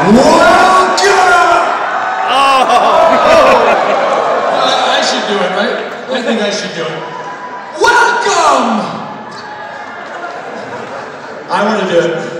Welcome! I should do it, right? I think I should do it. Welcome! I want to do it.